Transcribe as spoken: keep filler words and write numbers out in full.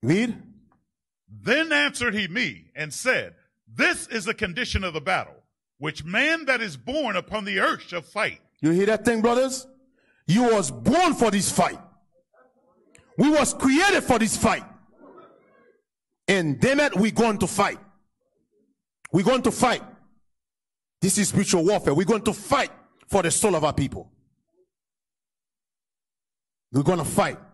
Read. Then answered he me and said, this is the condition of the battle, which man that is born upon the earth shall fight. You hear that thing, brothers? You was born for this fight. We was created for this fight. And damn it, we're going to fight. We're going to fight. This is spiritual warfare. We're going to fight for the soul of our people. We're going to fight.